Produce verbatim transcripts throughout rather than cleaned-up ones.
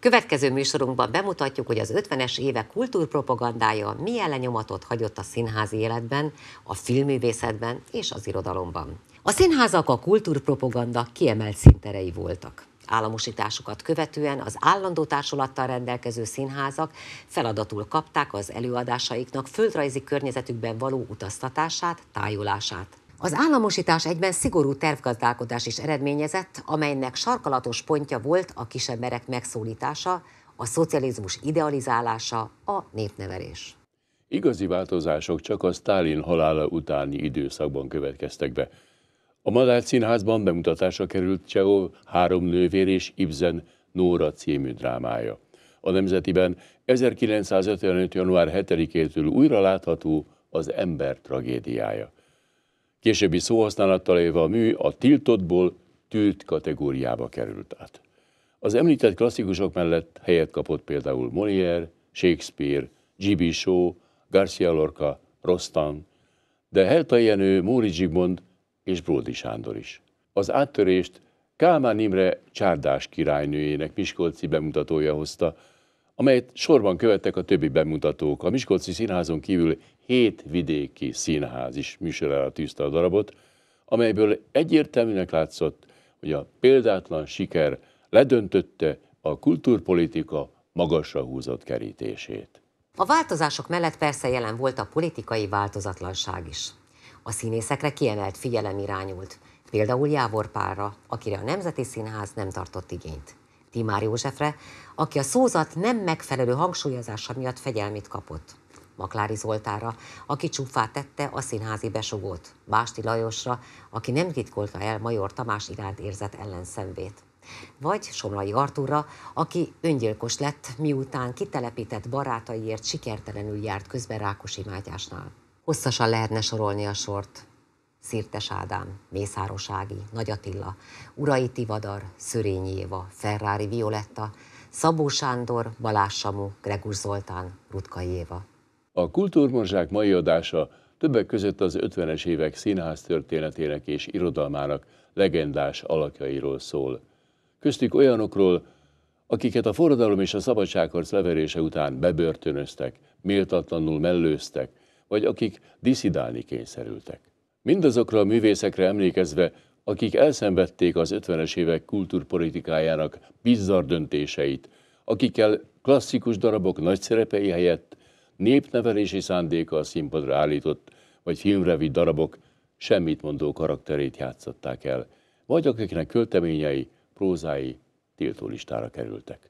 Következő műsorunkban bemutatjuk, hogy az ötvenes évek kultúrpropagandája milyen lenyomatot hagyott a színházi életben, a filmművészetben és az irodalomban. A színházak a kultúrpropaganda kiemelt színterei voltak. Államosításukat követően az állandó társulattal rendelkező színházak feladatul kapták az előadásaiknak földrajzi környezetükben való utaztatását, tájolását. Az államosítás egyben szigorú tervgazdálkodás is eredményezett, amelynek sarkalatos pontja volt a kisemberek megszólítása, a szocializmus idealizálása, a népnevelés. Igazi változások csak a Sztálin halála utáni időszakban következtek be. A Madách Színházban bemutatásra került Csehov Három nővér és Ibsen Nóra című drámája. A Nemzetiben ezerkilencszázötvenöt. január hetedikétől újra látható Az ember tragédiája. Későbbi szóhasználattal élve a mű a tiltottból tűrt kategóriába került át. Az említett klasszikusok mellett helyet kapott például Molière, Shakespeare, G B Shaw, Garcia Lorca, Rostand, de Heltai Jenő, Móricz Zsigmond és Bródy Sándor is. Az áttörést Kálmán Imre Csárdás királynőjének miskolci bemutatója hozta, amelyet sorban követtek a többi bemutatók. A Miskolci Színházon kívül hét vidéki színház is műsorára tűzte a darabot, amelyből egyértelműnek látszott, hogy a példátlan siker ledöntötte a kultúrpolitika magasra húzott kerítését. A változások mellett persze jelen volt a politikai változatlanság is. A színészekre kiemelt figyelem irányult, például Jávor Pálra, akire a Nemzeti Színház nem tartott igényt. Timár Józsefre, aki a szózat nem megfelelő hangsúlyozása miatt fegyelmit kapott. Maklári Zoltánra, aki csúffá tette a színházi besugót. Básti Lajosra, aki nem titkolta el Major Tamás iránt érzett ellenszenvét. Vagy Somlai Artúrra, aki öngyilkos lett, miután kitelepített barátaiért sikertelenül járt közben Rákosi Mátyásnál. Hosszasan lehetne sorolni a sort. Szirtes Ádám, Mészáros Ági, Nagy Attila, Urai Tivadar, Szörényi Éva, Ferrari Violetta, Szabó Sándor, Balázs Samu, Gregus Zoltán, Rutkai Éva. A Kultúrmorzsák mai adása többek között az ötvenes évek színház történetének és irodalmának legendás alakjairól szól. Köztük olyanokról, akiket a forradalom és a szabadságharc leverése után bebörtönöztek, méltatlanul mellőztek, vagy akik diszidálni kényszerültek. Mindazokra a művészekre emlékezve, akik elszenvedték az ötvenes évek kultúrpolitikájának bizzarr döntéseit, akikkel klasszikus darabok nagy szerepei helyett népnevelési szándéka a színpadra állított, vagy filmre vitt darabok semmit mondó karakterét játszották el, vagy akiknek költeményei, prózái tiltólistára kerültek.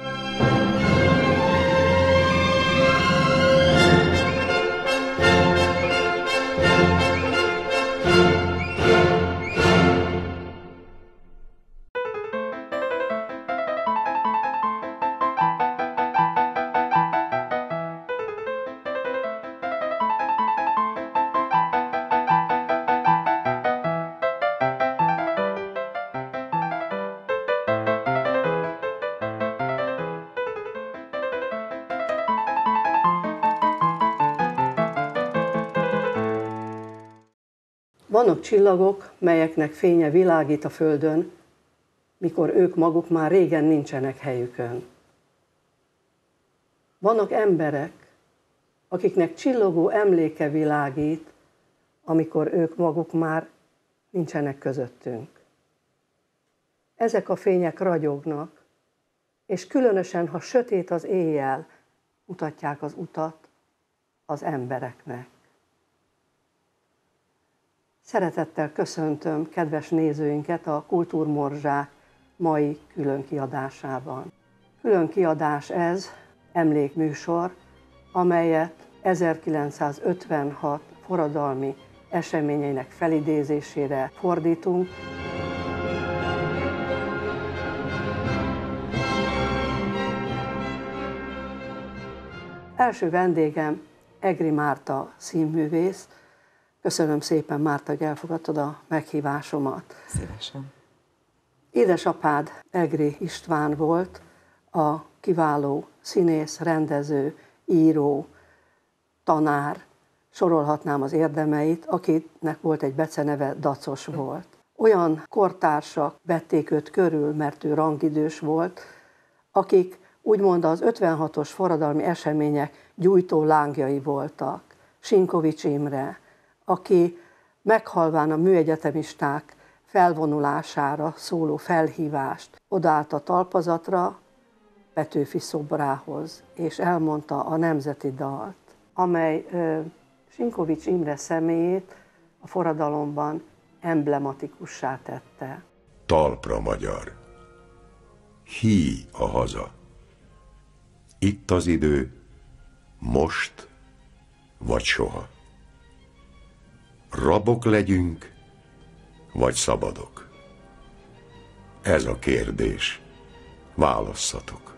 Vannak csillagok, melyeknek fénye világít a földön, mikor ők maguk már régen nincsenek helyükön. Vannak emberek, akiknek csillogó emléke világít, amikor ők maguk már nincsenek közöttünk. Ezek a fények ragyognak, és különösen, ha sötét az éjjel, mutatják az utat az embereknek. Szeretettel köszöntöm kedves nézőinket a Kultúrmorzsák mai különkiadásában. Különkiadás ez, emlékműsor, amelyet ezerkilencszázötvenhat forradalmi eseményeinek felidézésére fordítunk. Első vendégem Egri Márta színművész. Köszönöm szépen, Márta, hogy elfogadtad a meghívásomat. Szívesen. Édesapád Egri István volt, a kiváló színész, rendező, író, tanár, sorolhatnám az érdemeit, akinek volt egy beceneve, Dacos volt. Olyan kortársak vették őt körül, mert ő rangidős volt, akik úgymond az ötvenhatos forradalmi események gyújtó lángjai voltak. Sinkovics Imre, aki meghalván a műegyetemisták felvonulására szóló felhívást odállt a talpazatra Petőfi szobrához, és elmondta a nemzeti dalt, amely Sinkovics Imre személyét a forradalomban emblematikussá tette. Talpra magyar, hí a haza. Itt az idő, most vagy soha. Rabok legyünk, vagy szabadok? Ez a kérdés. Válasszatok.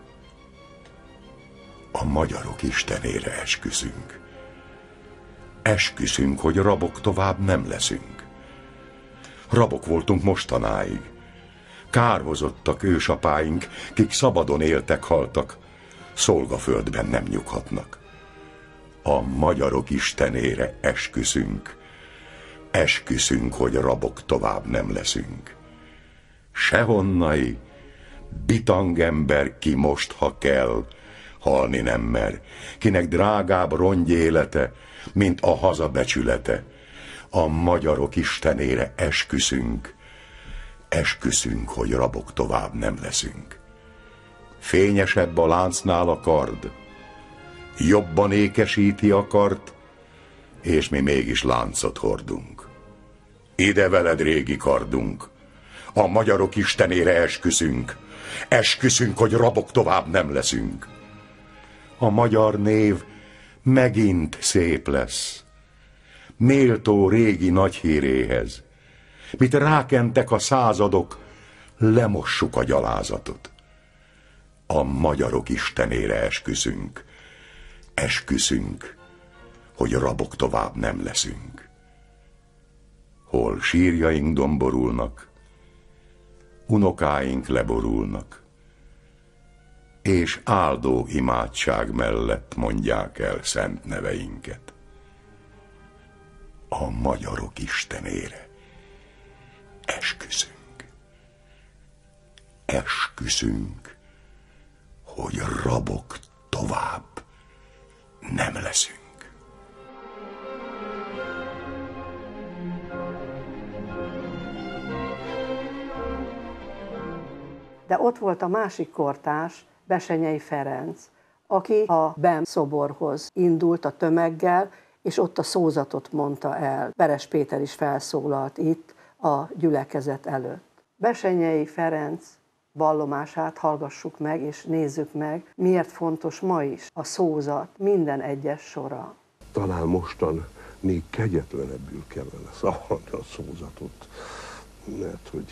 A magyarok istenére esküszünk. Esküszünk, hogy rabok tovább nem leszünk. Rabok voltunk mostanáig. Kárhozottak ősapáink, kik szabadon éltek, haltak, szolgaföldben nem nyughatnak. A magyarok istenére esküszünk. Esküszünk, hogy rabok tovább nem leszünk. Sehonnai, bitang ember, ki most, ha kell, halni nem mer, kinek drágább rongy élete, mint a haza becsülete. A magyarok istenére esküszünk, esküszünk, hogy rabok tovább nem leszünk. Fényesebb a láncnál a kard, jobban ékesíti a kart, és mi mégis láncot hordunk. Ide veled, régi kardunk, a magyarok istenére esküszünk, esküszünk, hogy rabok tovább nem leszünk. A magyar név megint szép lesz, méltó régi nagy híréhez. Mit rákentek a századok, lemossuk a gyalázatot. A magyarok istenére esküszünk, esküszünk, hogy rabok tovább nem leszünk. Hol sírjaink domborulnak, unokáink leborulnak, és áldó imádság mellett mondják el szent neveinket. A magyarok istenére esküszünk, esküszünk, hogy rabok tovább nem leszünk. De ott volt a másik kortárs, Bessenyei Ferenc, aki a Bem szoborhoz indult a tömeggel, és ott a szózatot mondta el. Veres Péter is felszólalt itt a gyülekezet előtt. Bessenyei Ferenc vallomását hallgassuk meg, és nézzük meg, miért fontos ma is a szózat minden egyes sora. Talán mostan még kegyetlenebbül kellene szavalni a szózatot, mert hogy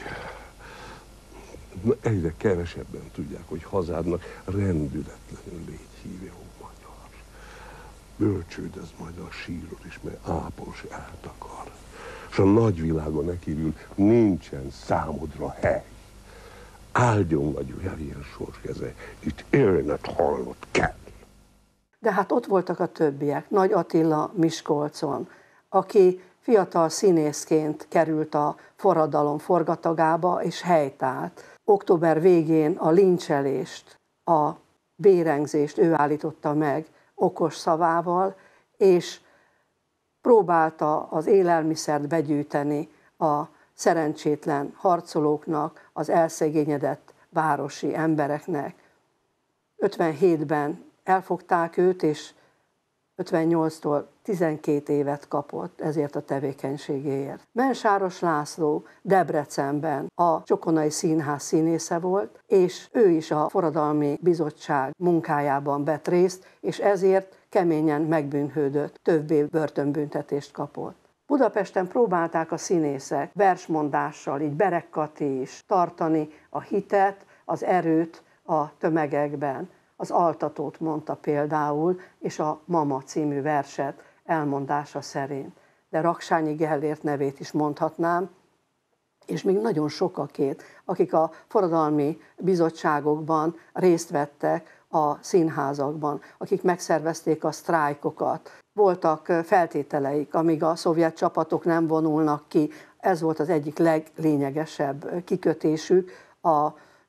egyre kevesebben tudják, hogy hazádnak rendületlenül légy hívja, ó magyar. Bölcsődez majd a sírod is, mert ápos eltakar. És a nagyvilágon nekívül nincsen számodra hely. Áldjon vagyunk el ilyen sorskeze, itt élnet hallott kell. De hát ott voltak a többiek, Nagy Attila Miskolcon, aki fiatal színészként került a forradalom forgatagába, és helytált. Október végén a lincselést, a vérengzést ő állította meg okos szavával, és próbálta az élelmiszert begyűjteni a szerencsétlen harcolóknak, az elszegényedett városi embereknek. ötvenhétben elfogták őt, és ötvennyolctól tizenkét évet kapott ezért a tevékenységéért. Mensáros László Debrecenben a Csokonai Színház színésze volt, és ő is a Forradalmi Bizottság munkájában vett részt, és ezért keményen megbűnhődött, több év börtönbüntetést kapott. Budapesten próbálták a színészek versmondással, így Berek Kati is tartani a hitet, az erőt a tömegekben. Az altatót mondta például, és a Mama című verset elmondása szerint. De Raksányi Gellért nevét is mondhatnám, és még nagyon sokakét, akik a forradalmi bizottságokban részt vettek a színházakban, akik megszervezték a sztrájkokat. Voltak feltételeik, amíg a szovjet csapatok nem vonulnak ki. Ez volt az egyik leglényegesebb kikötésük, a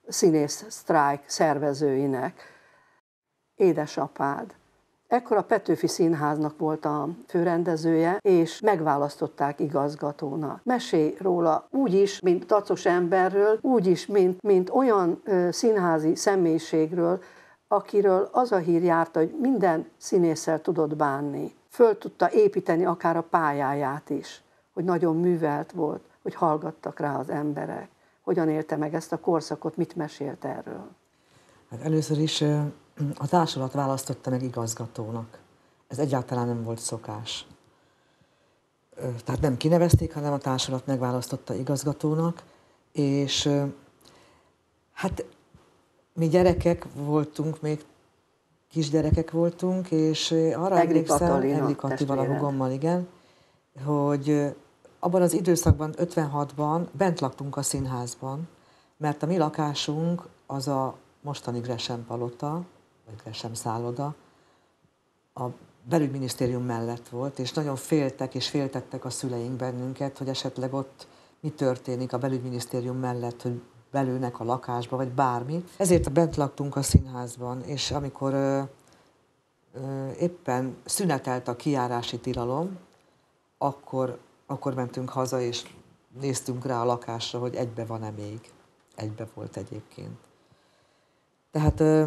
színész sztrájk szervezőinek. Édesapád. Ekkor a Petőfi Színháznak volt a főrendezője, és megválasztották igazgatónak. Mesélj róla úgy is, mint tacos emberről, úgy is, mint, mint olyan ö, színházi személyiségről, akiről az a hír járta, hogy minden színésszel tudott bánni. Föl tudta építeni akár a pályáját is, hogy nagyon művelt volt, hogy hallgattak rá az emberek. Hogyan élte meg ezt a korszakot, mit mesélt erről? Hát először is a társulat választotta meg igazgatónak. Ez egyáltalán nem volt szokás. Tehát nem kinevezték, hanem a társulat megválasztotta igazgatónak, és hát mi gyerekek voltunk, még kisgyerekek voltunk, és arra Egri emlékszem, Katalina Egri Katival, a testvére. hugommal, igen, hogy abban az időszakban, ötvenhatban bent laktunk a színházban, mert a mi lakásunk az a mostani Gresham palota, vagy Gresham szálloda, a belügyminisztérium mellett volt, és nagyon féltek és féltettek a szüleink bennünket, hogy esetleg ott mi történik a belügyminisztérium mellett, hogy belőnek a lakásba, vagy bármi. Ezért bent laktunk a színházban, és amikor ö, ö, éppen szünetelt a kijárási tilalom, akkor, akkor mentünk haza, és néztünk rá a lakásra, hogy egybe van-e még. Egybe volt egyébként. Tehát ö,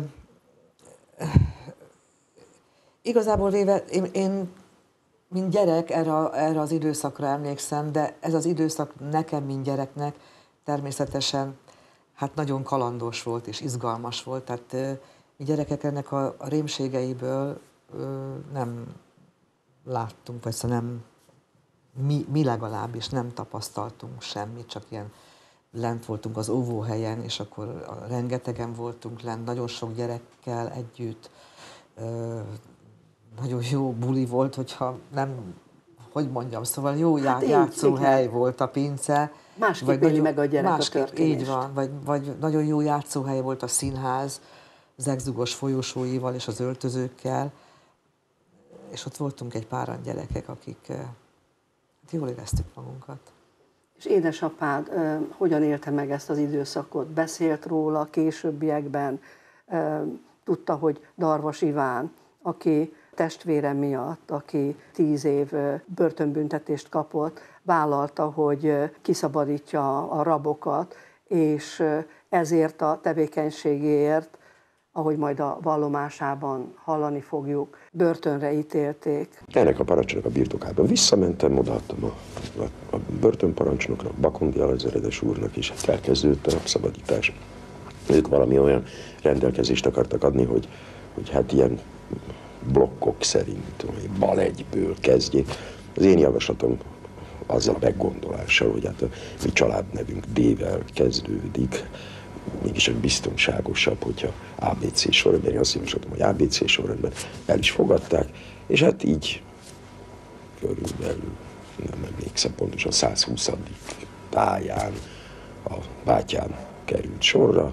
igazából véve én, én mint gyerek erre, erre az időszakra emlékszem, de ez az időszak nekem, mint gyereknek természetesen hát nagyon kalandos volt és izgalmas volt. Tehát ö, mi gyerekek ennek a, a rémségeiből ö, nem láttunk, vagy szóval nem, mi, mi legalábbis nem tapasztaltunk semmit, csak ilyen lent voltunk az óvóhelyen, és akkor rengetegen voltunk lent, nagyon sok gyerekkel együtt. Ö, nagyon jó buli volt, hogyha nem, hogy mondjam, szóval jó já, Hát így, játszóhely igen. volt a Pince. Másképp vagy éli nagyon- meg a gyerek a másképp, történést. Így van, vagy, vagy nagyon jó játszóhely volt a színház, zegzugos folyosóival és az öltözőkkel, és ott voltunk egy páran gyerekek, akik eh, hát jól éreztük magunkat. És édesapád ö, hogyan élte meg ezt az időszakot? Beszélt róla későbbiekben, ö, tudta, hogy Darvas Iván, aki testvére miatt, aki tíz év ö, börtönbüntetést kapott, vállalta, hogy ö, kiszabadítja a rabokat, és ö, ezért a tevékenységéért, ahogy majd a vallomásában hallani fogjuk, börtönre ítélték. Ennek a parancsnak a birtokában visszamentem, odaadtam a, a, a börtönparancsnoknak, Bakondi alezredes úrnak, és hát elkezdődött a napszabadítás. Ők valami olyan rendelkezést akartak adni, hogy, hogy hát ilyen blokkok szerint, vagy bal egyből kezdjék. Az én javaslatom azzal a meggondolással, hogy hát a mi családnevünk D-vel kezdődik, mégis egy biztonságosabb, hogyha á bé cé sorrendben, én azt javaslatom, hogy á bé cé sorrendben el is fogadták, és hát így körülbelül, nem emlékszem pontosan, százhuszadik táján a bátyám került sorra,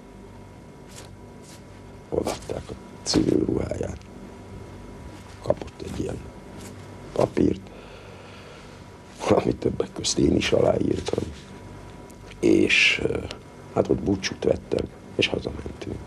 odaadták a civil ruháját, kapott egy ilyen papírt, amit többek közt én is aláírtam, és hát ott búcsút vettem, és hazamentünk.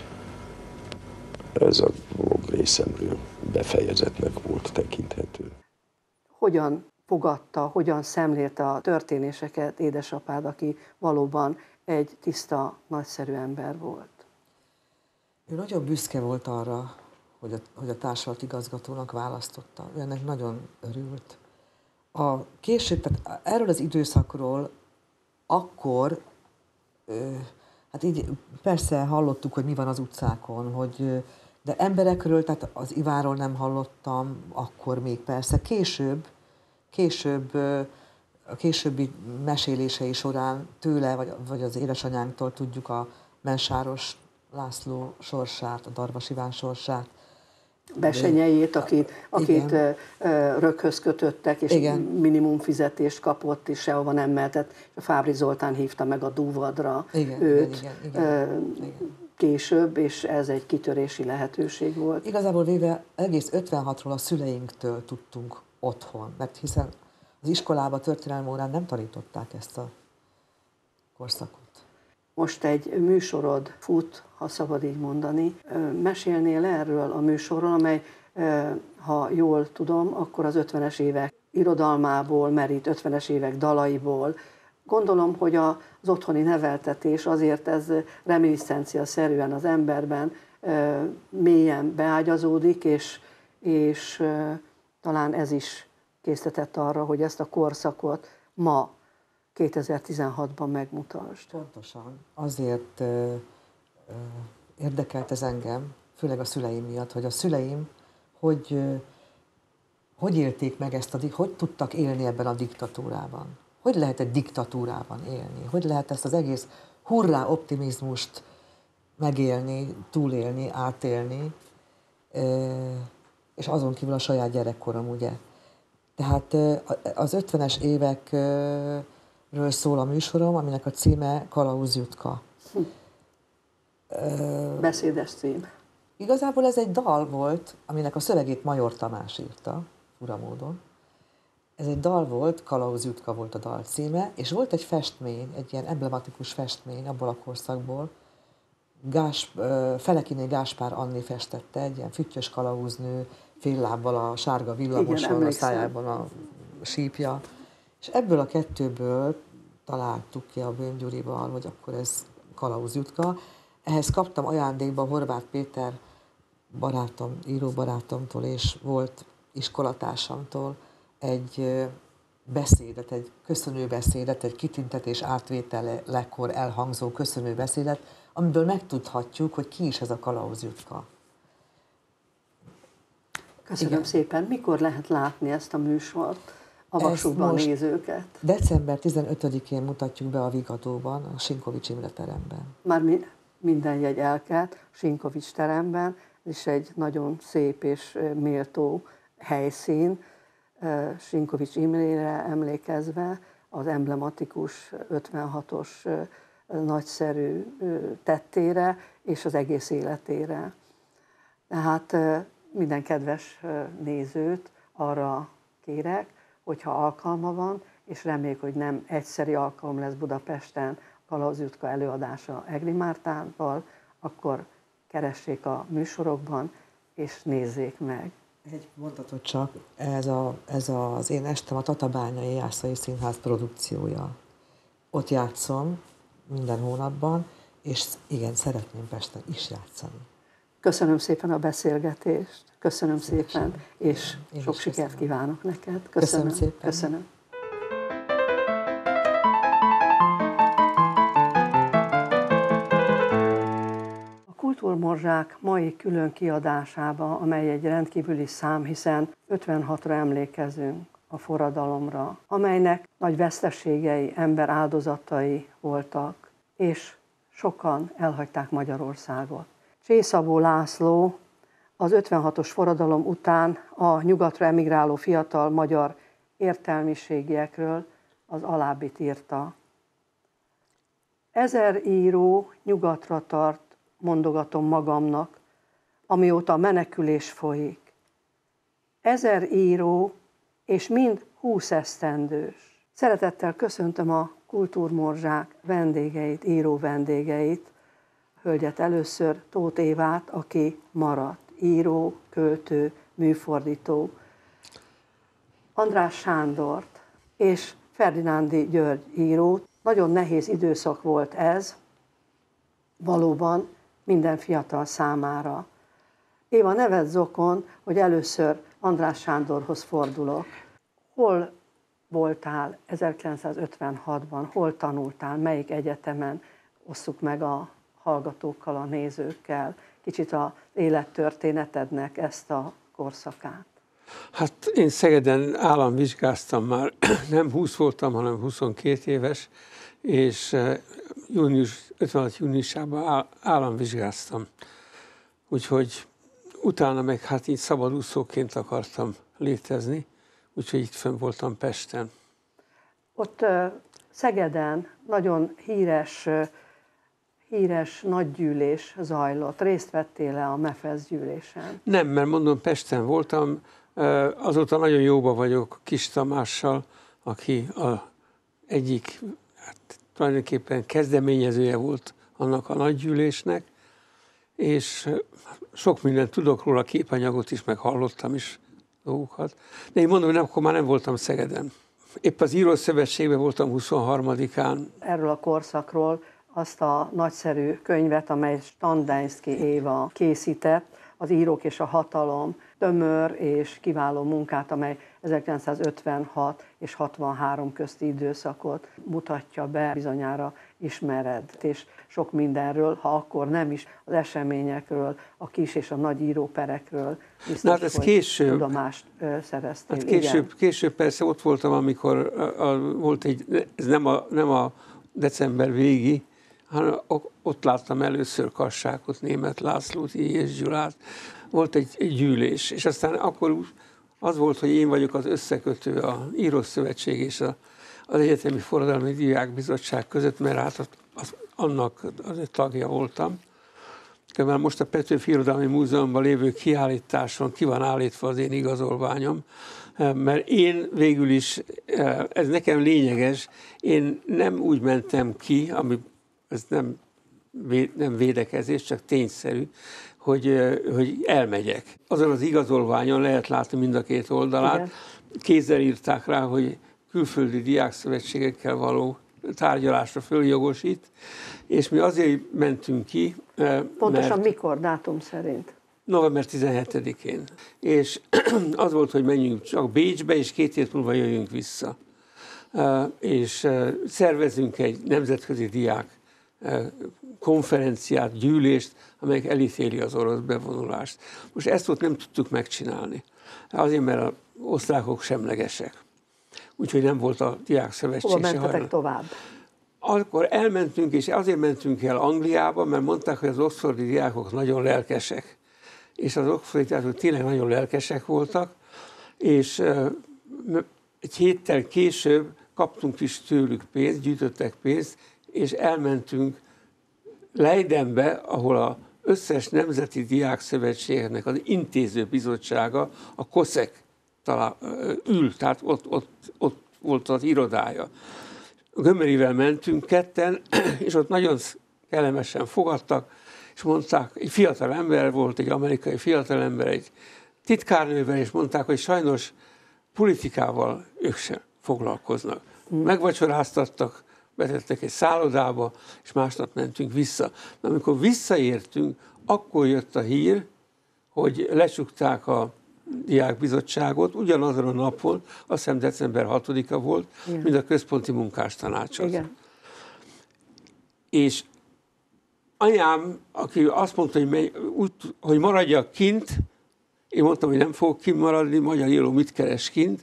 Ez a dolog részemről befejezetnek volt tekinthető. Hogyan fogadta, hogyan szemlélte a történéseket édesapád, aki valóban egy tiszta, nagyszerű ember volt? Ő nagyon büszke volt arra, hogy a, hogy a társulat igazgatónak választotta. Ő ennek nagyon örült. A később, tehát erről az időszakról akkor, ö, hát így persze hallottuk, hogy mi van az utcákon, hogy, ö, de emberekről, tehát az Ivánról nem hallottam, akkor még persze. Később, később, ö, a későbbi mesélései során tőle, vagy, vagy az édesanyánktól tudjuk a Mensáros László sorsát, a Darvas Iván sorsát. Besenyejét, akit, akit ö, Igen. ö, röghöz kötöttek, és Igen. minimum fizetést kapott, és sehova nem mehetett. A Fábry Zoltán hívta meg a dúvadra Igen, őt igen, igen, ö, igen. később, és ez egy kitörési lehetőség volt. Igazából véve egész ötvenhatról a szüleinktől tudtunk otthon, mert hiszen az iskolában történelmi órán nem tanították ezt a korszakot. Most egy műsorod fut, ha szabad így mondani. Mesélnél erről a műsorról, amely, ha jól tudom, akkor az ötvenes évek irodalmából merít, ötvenes évek dalaiból. Gondolom, hogy az otthoni neveltetés azért ez reminiszencia-szerűen az emberben mélyen beágyazódik, és, és talán ez is késztetett arra, hogy ezt a korszakot ma, kétezer-tizenhatban megmutasd. Pontosan. Azért ö, ö, érdekelt ez engem, főleg a szüleim miatt, hogy a szüleim hogy, ö, hogy élték meg ezt, a, hogy tudtak élni ebben a diktatúrában. Hogy lehet egy diktatúrában élni? Hogy lehet ezt az egész hurrá optimizmust megélni, túlélni, átélni, és azon kívül a saját gyerekkorom, ugye. Tehát az ötvenes évekről szól a műsorom, aminek a címe Kalauz Jutka. Hm. Beszédes cím. Igazából ez egy dal volt, aminek a szövegét Major Tamás írta, fura módon. Ez egy dal volt, Kalauz Jutka volt a dal címe, és volt egy festmény, egy ilyen emblematikus festmény abból a korszakból. Gás, Felekiné Gáspár Anni festette, egy ilyen füttyös kalauznő, fél lábbal a sárga villamoson, a szájában a sípja. És ebből a kettőből találtuk ki a Böhm Gyurival, hogy akkor ez Kalauz Jutka. Ehhez kaptam ajándékba Horváth Péter barátom, íróbarátomtól, és volt iskolatársamtól egy beszédet, egy köszönőbeszédet, egy kitüntetés átvételekor elhangzó köszönőbeszédet, amiből megtudhatjuk, hogy ki is ez a Kalauz Jutka. Köszönöm Igen. szépen. Mikor lehet látni ezt a műsort? Avassuk be a nézőket. december tizenötödikén mutatjuk be a Vigadóban, a Sinkovics Imre teremben. Már mi, minden jegy elkelt, Sinkovics teremben, és egy nagyon szép és méltó helyszín, Sinkovics Imrére emlékezve, az emblematikus ötvenhatos nagyszerű tettére és az egész életére. Tehát minden kedves nézőt arra kérek, hogyha alkalma van, és reméljük, hogy nem egyszeri alkalom lesz Budapesten Kalauz Jutka előadása Egri Mártával, akkor keressék a műsorokban, és nézzék meg. Egy mondatot csak, ez, a, ez az én estem a Tatabányai Jászai Színház produkciója. Ott játszom minden hónapban, és igen, szeretném Pesten is játszani. Köszönöm szépen a beszélgetést, köszönöm Szépen. szépen, és én sok sikert köszönöm. Kívánok neked. Köszönöm, köszönöm szépen. Köszönöm. Kultúrmorzsák mai külön kiadásába, amely egy rendkívüli szám, hiszen ötvenhatra emlékezünk a forradalomra, amelynek nagy veszteségei, ember áldozatai voltak, és sokan elhagyták Magyarországot. Csészabó László az ötvenhatos forradalom után a nyugatra emigráló fiatal magyar értelmiségiekről az alábbit írta. Ezer író nyugatra tart, mondogatom magamnak, amióta a menekülés folyik. Ezer író, és mind húsz esztendős. Szeretettel köszöntöm a Kultúrmorzsák vendégeit, író vendégeit, hölgyet először, Tóth Évát, aki maradt, író, költő, műfordító, András Sándort és Ferdinándi György írót. Nagyon nehéz időszak volt ez, valóban minden fiatal számára. Éva, neved zokon, hogy először András Sándorhoz fordulok. Hol voltál ezerkilencszázötvenhatban, hol tanultál, melyik egyetemen? Osszuk meg a hallgatókkal, a nézőkkel, kicsit az élettörténetednek ezt a korszakát. Hát én Szegeden államvizsgáztam már, nem húsz voltam, hanem huszonkét éves, és június, ötvenhat júniusában államvizsgáztam. Úgyhogy utána meg hát így szabadúszóként akartam létezni, úgyhogy itt fönn voltam Pesten. Ott Szegeden nagyon híres, híres nagygyűlés zajlott. Részt vettél-e a MEFESZ gyűlésen? Nem, mert mondom, Pesten voltam, azóta nagyon jóba vagyok Kis Tamással, aki a egyik hát, tulajdonképpen kezdeményezője volt annak a nagygyűlésnek, és sok mindent tudok róla, képanyagot is, meg hallottam is dolgokat. De én mondom, hogy akkor már nem voltam Szegeden. Épp az Írószövetségben voltam huszonharmadikán. Erről a korszakról azt a nagyszerű könyvet, amely Standeinszky Éva készített, az Írók és a hatalom, tömör és kiváló munkát, amely ezerkilencszázötvenhat és hatvanhárom közti időszakot mutatja be, bizonyára ismered, és sok mindenről, ha akkor nem is, az eseményekről, a kis és a nagy íróperekről biztos, Na, hát ez hogy később, tudomást szereztél. Hát később, később persze ott voltam, amikor a, a, volt egy, ez nem a, nem a december végi, hanem ott láttam először Kassákot, Németh Lászlót, Jéz Gyulát. Volt egy, egy gyűlés, és aztán akkor az volt, hogy én vagyok az összekötő a Írószövetség és a, az Egyetemi Forradalmi Diákbizottság között, mert hát az, annak az egy tagja voltam. Mert most a Petőfi Irodalmi Múzeumban lévő kiállításon ki van állítva az én igazolványom, mert én végül is, ez nekem lényeges, én nem úgy mentem ki, ami ez nem, nem védekezés, csak tényszerű, hogy, hogy elmegyek. Azon az igazolványon lehet látni mind a két oldalát. Igen. Kézzel írták rá, hogy külföldi diákszövetségekkel való tárgyalásra följogosít, és mi azért mentünk ki. Pontosan mert mikor, dátum szerint? november tizenhetedikén. És az volt, hogy menjünk csak Bécsbe, és két hét múlva jöjjünk vissza. És szervezünk egy nemzetközi diák konferenciát, gyűlést, amelyek elítéli az orosz bevonulást. Most ezt ott nem tudtuk megcsinálni. Azért, mert az osztrákok semlegesek. Úgyhogy nem volt a diákszövetség se hajlandó. Hova mentetek tovább? Akkor elmentünk, és azért mentünk el Angliába, mert mondták, hogy az oxfordi diákok nagyon lelkesek. És az oxfordi diákok tényleg nagyon lelkesek voltak, és egy héttel később kaptunk is tőlük pénzt, gyűjtöttek pénzt, és elmentünk Leidenbe, ahol az összes nemzeti diákszövetségnek az intéző bizottsága, a koszek talán ül, tehát ott, ott, ott volt az irodája. Gömörivel mentünk ketten, és ott nagyon kellemesen fogadtak, és mondták, egy fiatal ember volt, egy amerikai fiatal ember, egy titkárnővel, és mondták, hogy sajnos politikával ők sem foglalkoznak. Megvacsoráztattak, betettek egy szállodába, és másnap mentünk vissza. De amikor visszaértünk, akkor jött a hír, hogy lecsukták a diákbizottságot, ugyanazon a napon, azt hiszem december hatodika volt, igen, mint a központi munkástanácsot. Igen. És anyám, aki azt mondta, hogy, megy, úgy, hogy maradjak kint, én mondtam, hogy nem fogok kint maradni, magyar író mit keres kint,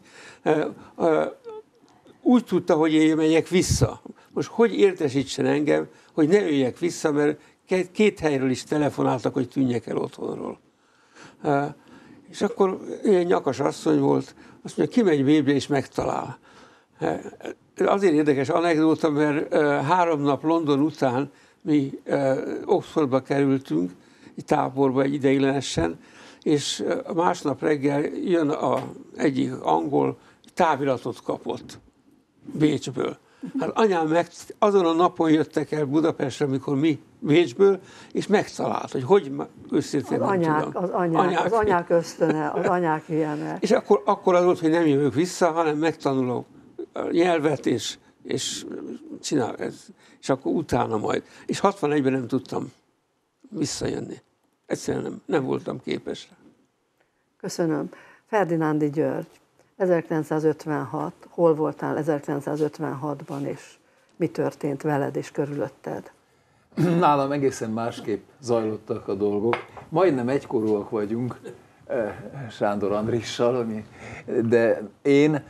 úgy tudta, hogy én megyek vissza. Most hogy értesítsen engem, hogy ne jöjjek vissza, mert két helyről is telefonáltak, hogy tűnjek el otthonról. És akkor egy nyakas asszony volt, azt mondja, kimegy Bécsbe és megtalál. Azért érdekes anekdóta, mert három nap London után mi Oxfordba kerültünk, egy táborba egy ideiglenesen, és másnap reggel jön a egyik angol, táviratot kapott Bécsből. Hát anyám meg, azon a napon jöttek el Budapestre, amikor mi Bécsből, és megtalált, hogy hogy őszintén az nem anyák, tudom. Az anyák, anyák, az anyák ösztöne, az anyák ilyenek. És akkor, akkor az volt, hogy nem jövök vissza, hanem megtanulok a nyelvet, és, és csinál ez. És akkor utána majd. És hatvanegyben nem tudtam visszajönni. Egyszerűen nem, nem voltam képes rá. Köszönöm. Ferdinándi György, ezerkilencszázötvenhat, hol voltál ezerkilencszázötvenhatban, és mi történt veled és körülötted? Nálam egészen másképp zajlottak a dolgok. Majdnem egykorúak vagyunk Sándor Andrissal, de én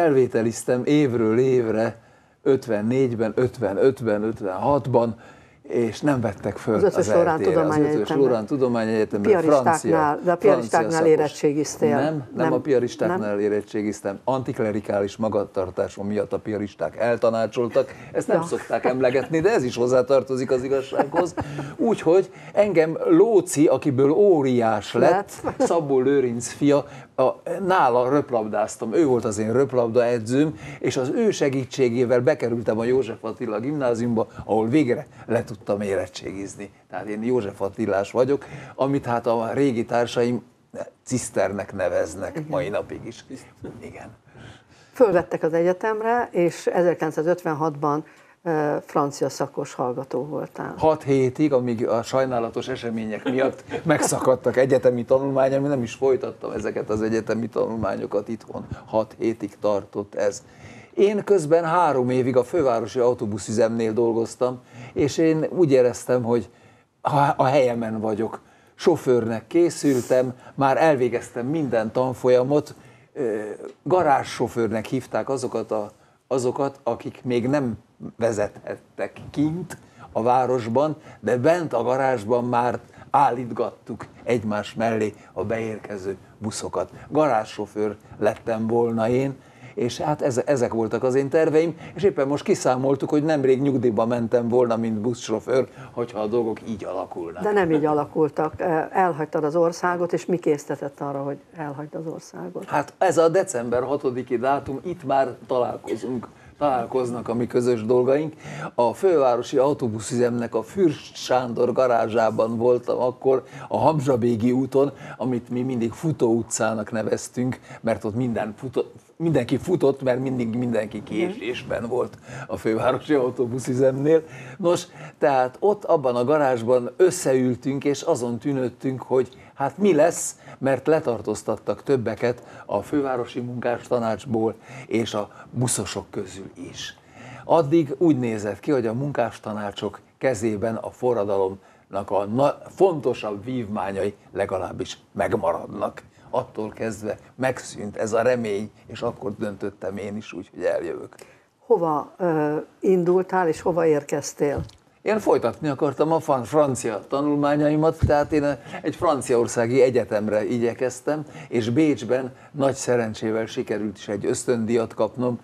felvételiztem évről évre ötvennégyben, ötvenötben, ötvenhatban, és nem vettek föl az ötös Loránd Tudományegyetemre, francia. De a piaristáknál érettségiztél. Nem, nem, nem a piaristáknál érettségiztem. Antiklerikális magatartásom miatt a piaristák eltanácsoltak. Ezt nem ja. szokták emlegetni, de ez is hozzátartozik az igazsághoz. Úgyhogy engem Lóci, akiből óriás lett, Szabó Lőrinc fia, a, nála röplabdáztam. Ő volt az én röplabda edzőm, és az ő segítségével bekerültem a József Attila gimnáziumba, ahol végre le tudtam érettségizni. Tehát én József Attilás vagyok, amit hát a régi társaim ciszternek neveznek. Igen. Mai napig is. Igen. Fölvettek az egyetemre, és ezerkilencszázötvenhatban francia szakos hallgató voltál. Hat hétig, amíg a sajnálatos események miatt megszakadtak egyetemi tanulmányaim, nem is folytattam ezeket az egyetemi tanulmányokat itthon. Hat hétig tartott ez. Én közben három évig a fővárosi autóbuszüzemnél dolgoztam, és én úgy éreztem, hogy a helyemen vagyok. Sofőrnek készültem, már elvégeztem minden tanfolyamot, garázssofőrnek hívták azokat, a, azokat, akik még nem vezethettek kint a városban, de bent a garázsban már állítgattuk egymás mellé a beérkező buszokat. Garázssofőr lettem volna én, és hát ezek voltak az én terveim, és éppen most kiszámoltuk, hogy nemrég nyugdíjba mentem volna, mint buszsofőr, hogyha a dolgok így alakulnak. De nem így alakultak. Elhagytad az országot, és mi késztetett arra, hogy elhagyd az országot? Hát ez a december hatodiki dátum, itt már találkozunk. találkoznak a mi közös dolgaink. A fővárosi autóbuszüzemnek a Fürst Sándor garázsában voltam akkor, a Hamzsabégi úton, amit mi mindig Futó utcának neveztünk, mert ott minden futott, mindenki futott, mert mindig mindenki késésben volt a fővárosi autóbuszüzemnél. Nos, tehát ott abban a garázsban összeültünk, és azon tűnődtünk, hogy hát mi lesz, mert letartóztattak többeket a fővárosi munkástanácsból és a buszosok közül is. Addig úgy nézett ki, hogy a munkástanácsok kezében a forradalomnak a fontosabb vívmányai legalábbis megmaradnak. Attól kezdve megszűnt ez a remény, és akkor döntöttem én is úgy, hogy eljövök. Hova uh, indultál, és hova érkeztél? Én folytatni akartam a francia tanulmányaimat, tehát én egy franciaországi egyetemre igyekeztem, és Bécsben nagy szerencsével sikerült is egy ösztöndíjat kapnom,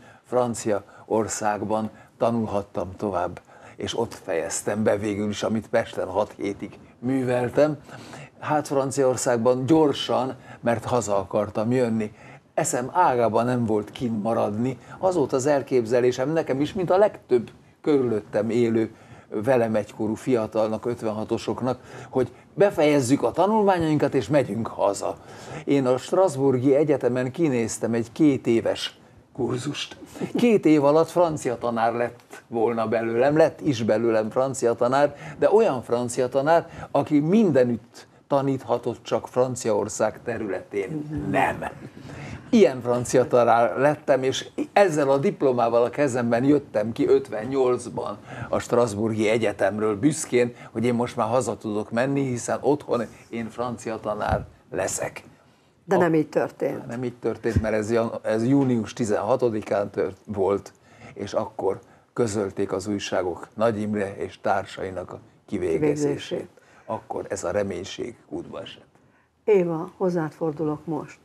Franciaországban tanulhattam tovább, és ott fejeztem be végül is, amit Pesten hat hétig műveltem. Hát Franciaországban gyorsan, mert haza akartam jönni. Eszem ágában nem volt kint maradni, az volt az elképzelésem nekem is, mint a legtöbb körülöttem élő velem egykorú fiatalnak, ötvenhatosoknak, hogy befejezzük a tanulmányainkat és megyünk haza. Én a Strasbourgi Egyetemen kinéztem egy két éves kurzust. Két év alatt francia tanár lett volna belőlem, lett is belőlem francia tanár, de olyan francia tanár, aki mindenütt taníthatott, csak Franciaország területén nem. Ilyen francia tanár lettem, és ezzel a diplomával a kezemben jöttem ki ötvennyolcban a Strasbourgi Egyetemről büszkén, hogy én most már haza tudok menni, hiszen otthon én francia tanár leszek. De nem a, így történt. Nem így történt, mert ez, ez június tizenhatodikán tört, volt, és akkor közölték az újságok Nagy Imre és társainak a kivégezését. Akkor ez a reménység útba esett. Éva, hozzád fordulok most.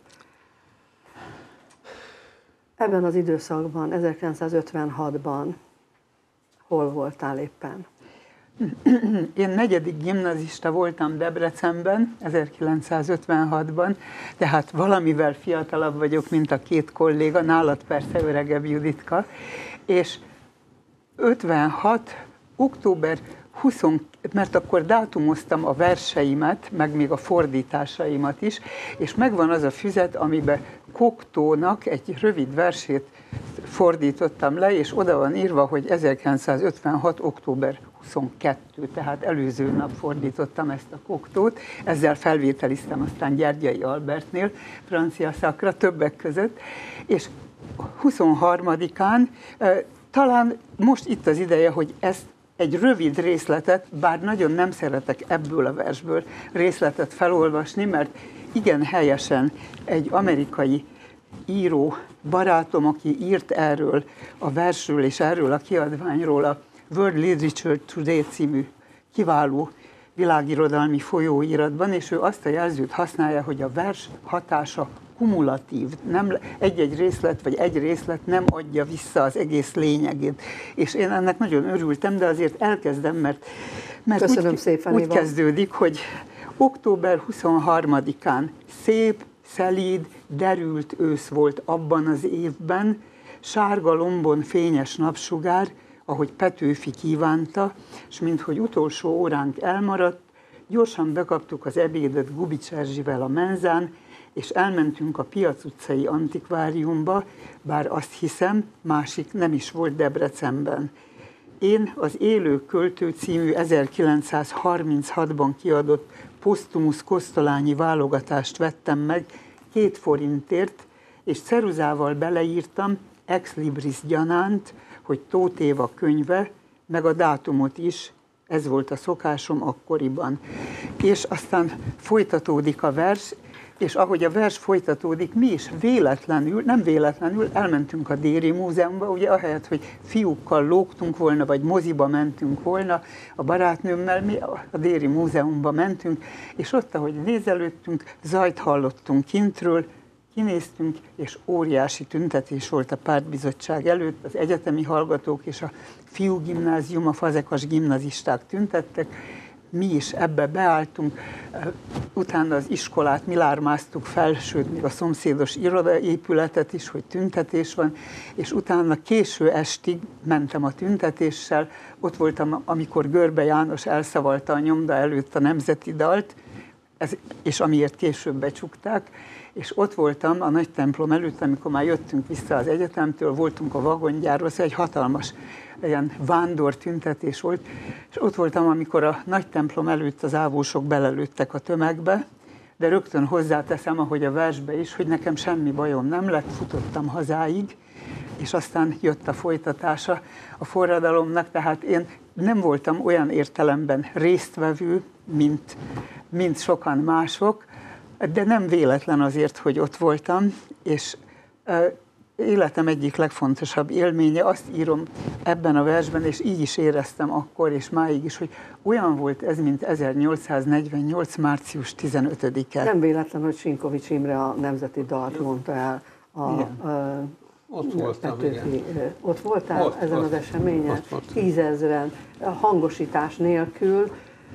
Ebben az időszakban, ezerkilencszázötvenhatban hol voltál éppen? Én negyedik gimnazista voltam Debrecenben, ezerkilencszázötvenhatban, tehát valamivel fiatalabb vagyok, mint a két kolléga, nálad persze öregebb Juditka, és ötvenhat. október huszadikán, mert akkor dátumoztam a verseimet, meg még a fordításaimat is, és megvan az a füzet, amiben Cocteaunak egy rövid versét fordítottam le, és oda van írva, hogy ezerkilencszázötvenhat. október huszonkettő, tehát előző nap fordítottam ezt a Cocteaut, ezzel felvételiztem aztán Gyergyai Albertnél, francia szakra többek között, és huszonharmadikán talán most itt az ideje, hogy ezt egy rövid részletet, bár nagyon nem szeretek ebből a versből részletet felolvasni, mert igen helyesen egy amerikai író barátom, aki írt erről a versről és erről a kiadványról, a World Literature Today című kiváló világirodalmi folyóiratban, és ő azt a jelzőt használja, hogy a vers hatása kumulatív, nem egy-egy részlet, vagy egy részlet nem adja vissza az egész lényegét. És én ennek nagyon örültem, de azért elkezdem, mert, mert Köszönöm úgy, szépen, úgy Iva. kezdődik, hogy október huszonharmadikán szép, szelíd, derült ősz volt abban az évben, sárga lombon fényes napsugár, ahogy Petőfi kívánta, és minthogy utolsó óránk elmaradt, gyorsan bekaptuk az ebédet Gubics Erzsivel a menzán, és elmentünk a Piac utcai antikváriumba, bár azt hiszem, másik nem is volt Debrecenben. Én az Élő költő című ezerkilencszázharminchatban kiadott posztumusz kosztolányi válogatást vettem meg két forintért, és ceruzával beleírtam ex libris gyanánt, hogy Tóth Éva könyve, meg a dátumot is, ez volt a szokásom akkoriban. És aztán folytatódik a vers, és ahogy a vers folytatódik, mi is véletlenül, nem véletlenül elmentünk a Déri Múzeumba, ugye ahelyett, hogy fiúkkal lógtunk volna, vagy moziba mentünk volna, a barátnőmmel mi a Déri Múzeumba mentünk, és ott, ahogy nézelődtünk, zajt hallottunk kintről, kinéztünk, és óriási tüntetés volt a pártbizottság előtt, az egyetemi hallgatók és a fiúgimnázium, a fazekas gimnazisták tüntettek, mi is ebbe beálltunk, utána az iskolát mi lármáztuk fel, sőt, még a szomszédos irodaépületet is, hogy tüntetés van, és utána késő estig mentem a tüntetéssel, ott voltam, amikor Görbe János elszavalta a nyomda előtt a nemzeti dalt, ez, és amiért később becsukták, és ott voltam a nagy templom előtt, amikor már jöttünk vissza az egyetemtől, voltunk a vagongyárról, szóval egy hatalmas ilyen vándor tüntetés volt, és ott voltam, amikor a nagy templom előtt az ávósok belelőttek a tömegbe, de rögtön hozzáteszem, ahogy a versbe is, hogy nekem semmi bajom nem lett, futottam hazáig, és aztán jött a folytatása a forradalomnak, tehát én nem voltam olyan értelemben résztvevő, mint, mint sokan mások, de nem véletlen azért, hogy ott voltam, és életem egyik legfontosabb élménye, azt írom ebben a versben, és így is éreztem akkor, és máig is, hogy olyan volt ez, mint ezernyolcszáznegyvennyolc. március tizenötödike. Nem véletlen, hogy Sinkovics Imre a nemzeti dalt mondta el. A, a, ott voltam, Petőfi, ott voltál ott, ezen ott, az eseményen? Ott, Tízezren, hangosítás nélkül,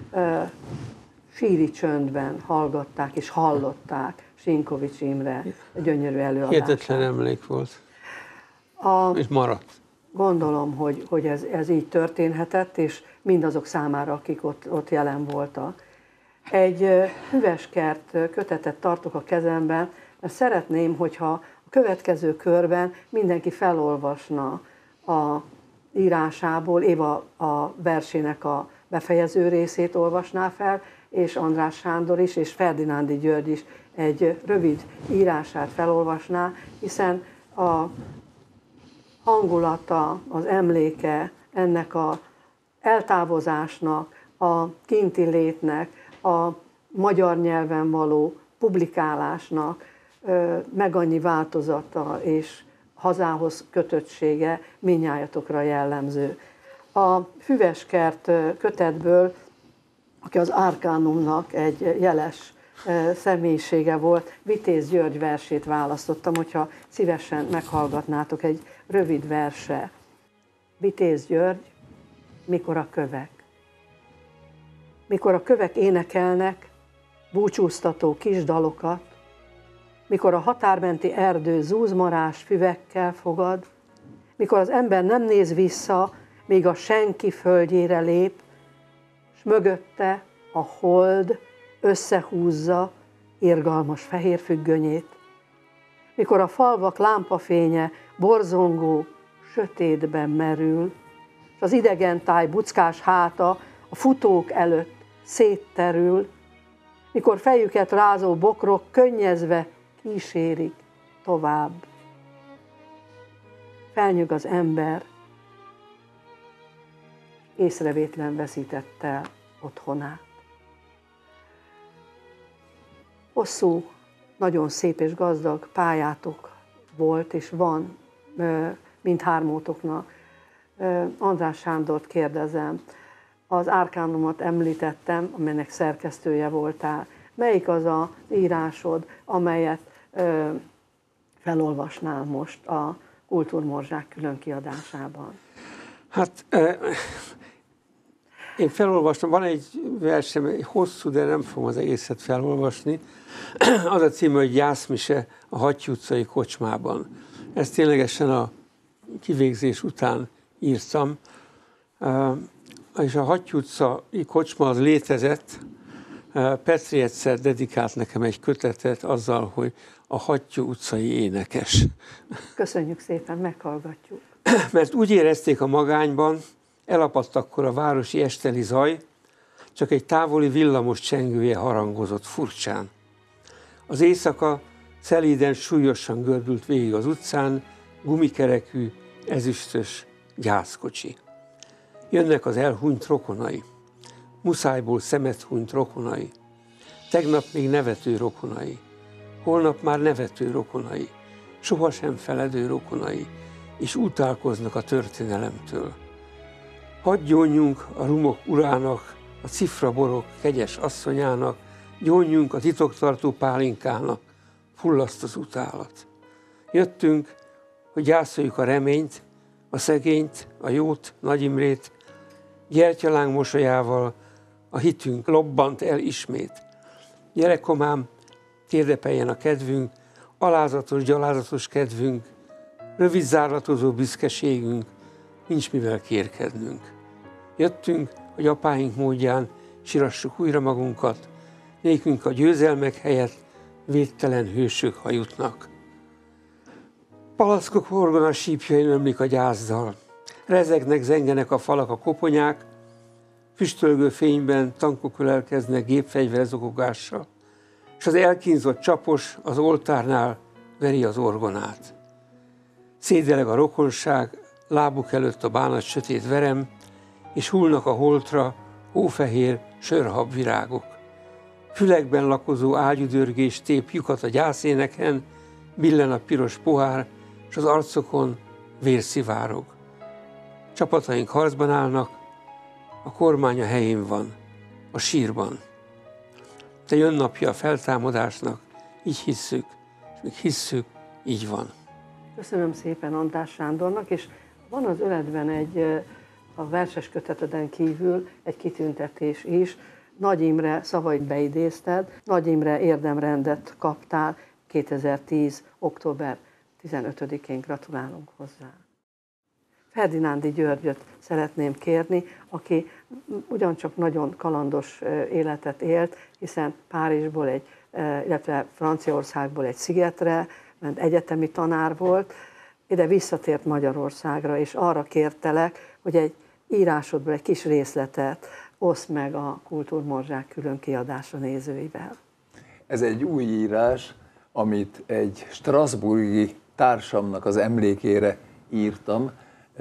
síri csöndben hallgatták és hallották Sinkovics Imre gyönyörű előadását. Hihetetlen emlék volt. A, és maradt. Gondolom, hogy, hogy ez, ez így történhetett, és mindazok számára, akik ott, ott jelen voltak. Egy Hüveskert kötetet tartok a kezemben, mert szeretném, hogyha a következő körben mindenki felolvasna a írásából, Éva a versének a befejező részét olvasná fel, és András Sándor is, és Ferdinándi György is egy rövid írását felolvasná, hiszen a hangulata, az emléke ennek a eltávozásnak, a kinti létnek, a magyar nyelven való publikálásnak meg annyi változata és hazához kötöttsége mindnyájatokra jellemző. A Hüveskert kötetből, aki az Arkánumnak egy jeles személyisége volt, Vitéz György versét választottam, hogyha szívesen meghallgatnátok egy rövid verse. Vitéz György, mikor a kövek. Mikor a kövek énekelnek búcsúztató kis dalokat, mikor a határmenti erdő zúzmarás füvekkel fogad, mikor az ember nem néz vissza, még a senki földjére lép, s mögötte a hold összehúzza irgalmas fehér függönyét. Mikor a falvak lámpafénye borzongó sötétben merül, és az idegentáj buckás háta a futók előtt szétterül, mikor fejüket rázó bokrok könnyezve kísérik tovább. Felnyög az ember, észrevétlen veszítette el otthonát. Hosszú, nagyon szép és gazdag pályátok volt, és van mindhármótoknak. András Sándort kérdezem, Az Árkánumot említettem, amelynek szerkesztője voltál. Melyik az az írásod, amelyet ö, felolvasnál most a Kultúrmorzsák külön kiadásában? Hát én felolvastam, van egy versem, egy hosszú, de nem fogom az egészet felolvasni. Az a címe, hogy Gyászmise a Hattyú utcai kocsmában. Ezt ténylegesen a kivégzés után írtam. És a Hattyú utcai kocsma az létezett. Petri egyszer dedikált nekem egy kötetet azzal, hogy a Hattyú utcai énekes. Köszönjük szépen, meghallgatjuk. Mert úgy érezték a magányban, elapadt akkor a városi esteli zaj, csak egy távoli villamos csengője harangozott furcsán. Az éjszaka szelíden súlyosan gördült végig az utcán, gumikerekű, ezüstös gyászkocsi. Jönnek az elhunyt rokonai, muszájból szemet hunyt rokonai, tegnap még nevető rokonai, holnap már nevető rokonai, sohasem feledő rokonai, és utálkoznak a történelemtől. Hadd gyónjunk a rumok urának, a cifraborok kegyes asszonyának, gyónjunk a titoktartó pálinkának, fullaszt az utálat. Jöttünk, hogy gyászoljuk a reményt, a szegényt, a jót, Nagy Imrét, gyertyaláng mosolyával a hitünk lobbant el ismét. Gyerekkomám, térdepeljen a kedvünk, alázatos, gyalázatos kedvünk, rövid zárlatozó büszkeségünk, nincs mivel kérkednünk. Jöttünk, hogy apáink módján sírassuk újra magunkat, nékünk a győzelmek helyett védtelen hősök hajutnak. Palackok horgona sípjain ömlik a gyászdal, rezegnek, zengenek a falak, a koponyák, füstölgő fényben tankok ölelkeznek gépfegyver zogogással, és az elkínzott csapos az oltárnál veri az orgonát. Szédeleg a rokonság, lábuk előtt a bánat sötét verem, és hullnak a holtra hófehér sörhab virágok. Fülekben lakozó ágyudörgés tép lyukat a gyászéneken, billen a piros pohár, és az arcokon vér szivárog. Csapataink harcban állnak, a kormány a helyén van, a sírban. De jön napja a feltámadásnak, így hisszük, és még hisszük, így van. Köszönöm szépen András Sándornak, és van az öletben egy, a verses köteteden kívül egy kitüntetés is. Nagy Imre szavait beidézted, Nagy Imre érdemrendet kaptál kétezer-tíz. október tizenötödikén, gratulálunk hozzá. Ferdinándi Györgyöt szeretném kérni, aki ugyancsak nagyon kalandos életet élt, hiszen Párizsból, egy, illetve Franciaországból egy szigetre, mert egyetemi tanár volt, ide visszatért Magyarországra, és arra kértelek, hogy egy írásodból egy kis részletet oszd meg a Kultúrmorzsák külön kiadása nézőivel. Ez egy új írás, amit egy strasbourgi társamnak az emlékére írtam,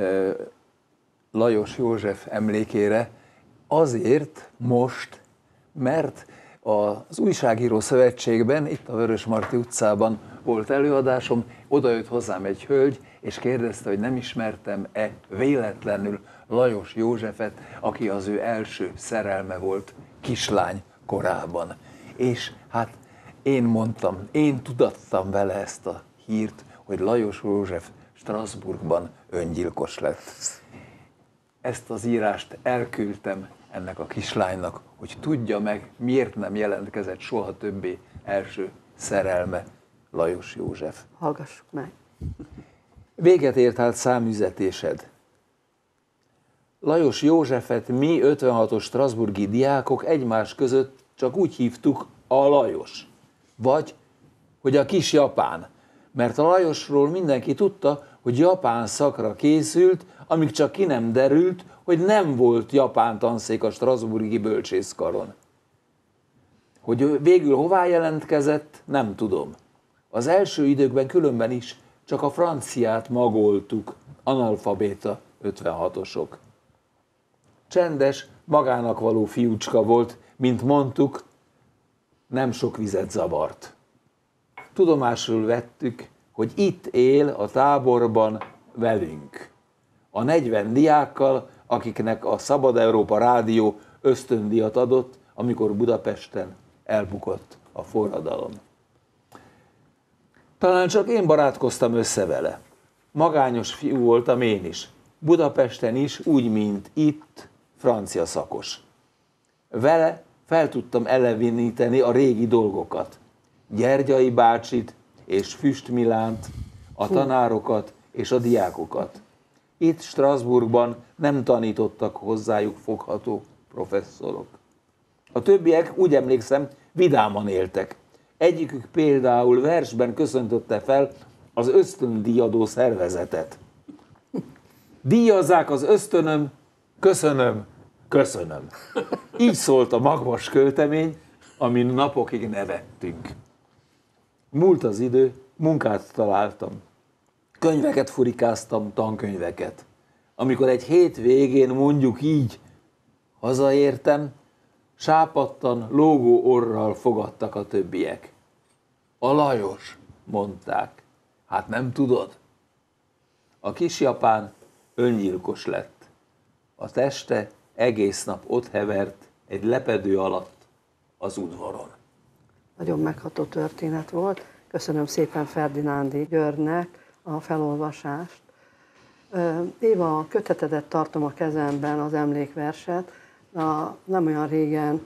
Lajos József emlékére, azért most, mert az Újságíró Szövetségben, itt a Vörösmarty utcában volt előadásom, oda jött hozzám egy hölgy, és kérdezte, hogy nem ismertem-e véletlenül Lajos Józsefet, aki az ő első szerelme volt kislány korában. És hát én mondtam, én tudattam vele ezt a hírt, hogy Lajos József Strasbourgban öngyilkos lett. Ezt az írást elküldtem ennek a kislánynak, hogy tudja meg, miért nem jelentkezett soha többé első szerelme Lajos József. Hallgassuk meg. Véget ért hát számüzetésed. Lajos Józsefet mi ötvenhatos strasbourgi diákok egymás között csak úgy hívtuk, a Lajos. Vagy, hogy a kis Japán. Mert a Lajosról mindenki tudta, hogy japán szakra készült, amíg csak ki nem derült, hogy nem volt japán tanszék a strasbourgi bölcsészkaron. Hogy végül hová jelentkezett, nem tudom. Az első időkben különben is csak a franciát magoltuk, analfabéta ötvenhatosok. Csendes, magának való fiúcska volt, mint mondtuk, nem sok vizet zavart. Tudomásul vettük, hogy itt él a táborban velünk. A negyven diákkal, akiknek a Szabad Európa Rádió ösztöndíjat adott, amikor Budapesten elbukott a forradalom. Talán csak én barátkoztam össze vele. Magányos fiú voltam én is. Budapesten is, úgy, mint itt, francia szakos. Vele fel tudtam eleveníteni a régi dolgokat. Gyergyai bácsit és Füst Milánt, a tanárokat és a diákokat. Itt Strasbourgban nem tanítottak hozzájuk fogható professzorok. A többiek, úgy emlékszem, vidáman éltek. Egyikük például versben köszöntötte fel az ösztöndíjadó szervezetet. Díjazzák az ösztönöm, köszönöm, köszönöm. Így szólt a magvas költemény, amin napokig nevettünk. Múlt az idő, munkát találtam. Könyveket furikáztam, tankönyveket. Amikor egy hét végén, mondjuk így, hazaértem, sápadtan, lógó orral fogadtak a többiek. A Lajos, mondták. Hát nem tudod? A kisjapán öngyilkos lett. A teste egész nap ott hevert egy lepedő alatt az udvaron. Nagyon megható történet volt. Köszönöm szépen Ferdinándi Györgynek a felolvasást. Éva, a kötetedet tartom a kezemben, az emlékverset. A, nem olyan régen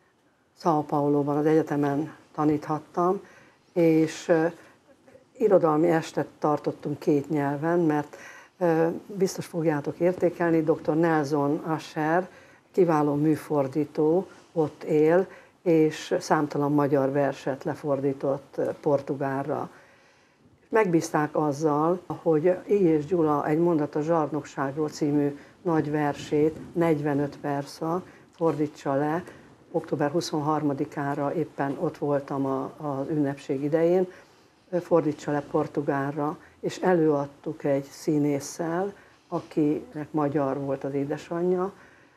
São Pauloban, az egyetemen taníthattam, és irodalmi estet tartottunk két nyelven, mert biztos fogjátok értékelni, dr. Nelson Asher, kiváló műfordító, ott él, és számtalan magyar verset lefordított portugálra. Megbízták azzal, hogy I. és Gyula egy mondat a zsarnokságról című nagy versét negyvenöt perca fordítsa le. október huszonharmadikára éppen ott voltam az ünnepség idején, fordítsa le portugálra, és előadtuk egy színésszel, akinek magyar volt az édesanyja,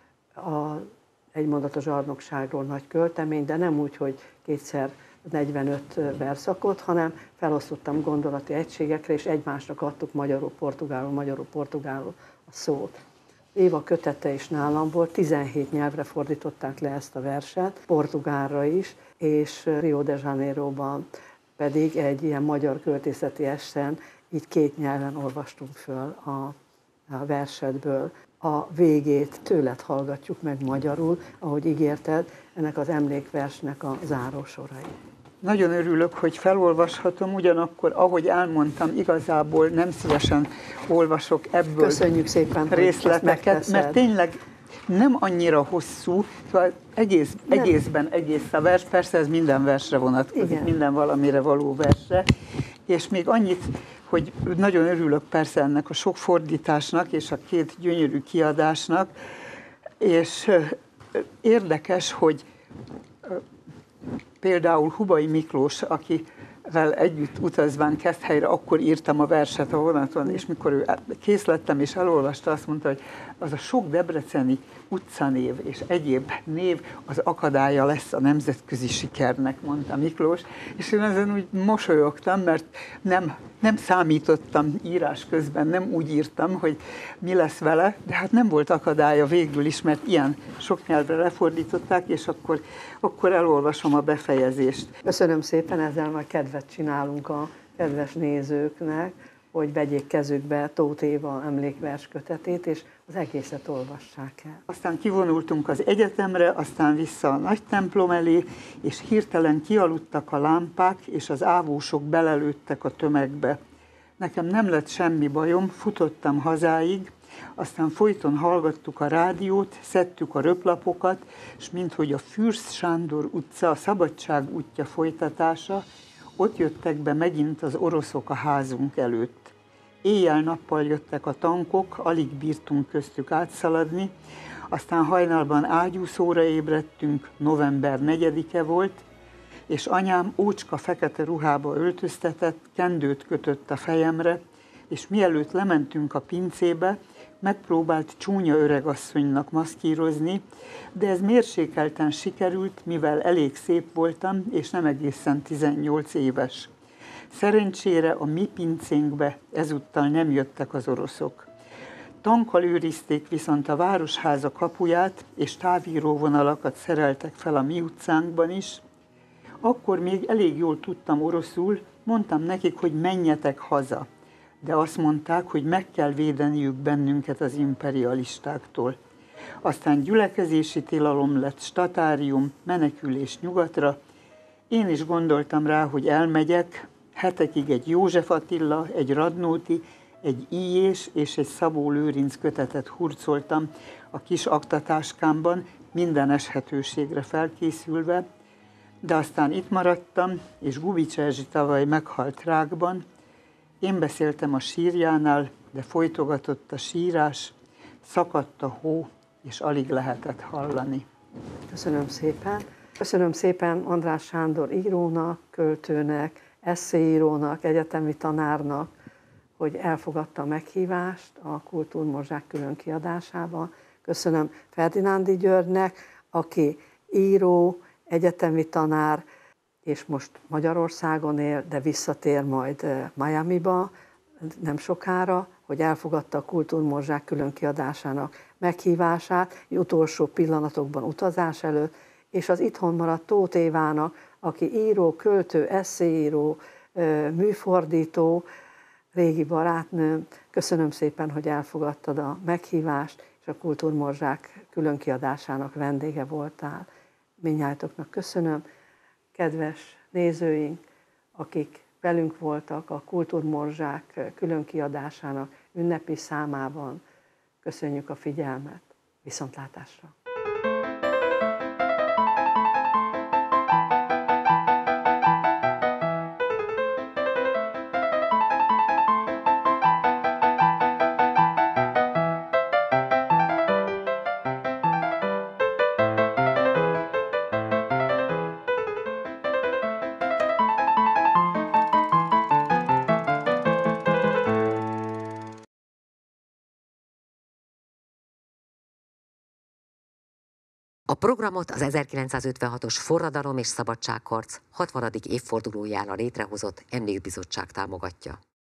a, egy mondat a zsarnokságról nagy költemény, de nem úgy, hogy kétszer negyvenöt verszakot, hanem felosztottam gondolati egységekre, és egymásnak adtuk magyarul, portugálul, magyarul, portugálul a szót. Éva kötete is nálam volt, tizenhét nyelvre fordították le ezt a verset, portugálra is, és Rio de Janeiroban pedig egy ilyen magyar költészeti esten így két nyelven olvastunk föl a, a versetből. A végét tőled hallgatjuk meg magyarul, ahogy ígérted, ennek az emlékversnek a zárósorai. Nagyon örülök, hogy felolvashatom, ugyanakkor, ahogy elmondtam, igazából nem szívesen olvasok ebből Köszönjük szépen, részleteket, mert tényleg nem annyira hosszú, szóval egész, egészben egész a vers, persze ez minden versre vonatkozik, igen, minden valamire való versre, és még annyit, hogy nagyon örülök persze ennek a sok fordításnak és a két gyönyörű kiadásnak, és érdekes, hogy például Hubay Miklós, akivel együtt utazván Keszthelyre, akkor írtam a verset a vonaton, és mikor ő kész lettem és elolvasta, azt mondta, hogy az a sok debreceni utcanév és egyéb név az akadálya lesz a nemzetközi sikernek, mondta Miklós, és én ezen úgy mosolyogtam, mert nem, nem számítottam írás közben, nem úgy írtam, hogy mi lesz vele, de hát nem volt akadálya végül is, mert ilyen sok nyelvre lefordították, és akkor, akkor elolvasom a befejezést. Köszönöm szépen, ezzel már kedvet csinálunk a kedves nézőknek, hogy vegyék kezükbe Tóth Éva emlékvers kötetét, és az egészet olvassák el. Aztán kivonultunk az egyetemre, aztán vissza a nagy templom elé, és hirtelen kialudtak a lámpák, és az ávósok belelőttek a tömegbe. Nekem nem lett semmi bajom, futottam hazáig, aztán folyton hallgattuk a rádiót, szedtük a röplapokat, és minthogy a Fürst Sándor utca, a Szabadság útja folytatása, ott jöttek be megint az oroszok a házunk előtt. Éjjel-nappal jöttek a tankok, alig bírtunk köztük átszaladni, aztán hajnalban ágyúszóra ébredtünk, november negyedike volt, és anyám ócska fekete ruhába öltöztetett, kendőt kötött a fejemre, és mielőtt lementünk a pincébe, megpróbált csúnya öregasszonynak maszkírozni, de ez mérsékelten sikerült, mivel elég szép voltam, és nem egészen tizennyolc éves. Szerencsére a mi pincénkbe ezúttal nem jöttek az oroszok. Tankkal őrizték viszont a városháza kapuját, és távíróvonalakat szereltek fel a mi utcánkban is. Akkor még elég jól tudtam oroszul, mondtam nekik, hogy menjetek haza. De azt mondták, hogy meg kell védeniük bennünket az imperialistáktól. Aztán gyülekezési tilalom lett, statárium, menekülés nyugatra. Én is gondoltam rá, hogy elmegyek, hetekig egy József Attila, egy Radnóti, egy Íjés és egy Szabó Lőrinc kötetet hurcoltam a kis aktatáskámban, minden eshetőségre felkészülve, de aztán itt maradtam, és Gubics Erzsi tavaly meghalt rákban. Én beszéltem a sírjánál, de folytogatott a sírás, szakadt a hó, és alig lehetett hallani. Köszönöm szépen. Köszönöm szépen András Sándor írónak, költőnek, esszéírónak, egyetemi tanárnak, hogy elfogadta a meghívást a Kultúrmorzsák külön kiadásában. Köszönöm Ferdinándi Györgynek, aki író, egyetemi tanár, és most Magyarországon él, de visszatér majd Miamiba nem sokára, hogy elfogadta a Kultúrmorzsák külön kiadásának meghívását, utolsó pillanatokban utazás előtt, és az itthon maradt Tóth Évának, aki író, költő, esszéíró, műfordító, régi barátnőm. Köszönöm szépen, hogy elfogadtad a meghívást, és a Kultúrmorzsák külön kiadásának vendége voltál. Mindnyájtoknak köszönöm. Kedves nézőink, akik velünk voltak a Kultúrmorzsák külön kiadásának ünnepi számában, köszönjük a figyelmet. Viszontlátásra! A programot az ezerkilencszázötvenhatos forradalom és szabadságharc hatvanadik évfordulójára létrehozott emlékbizottság támogatja.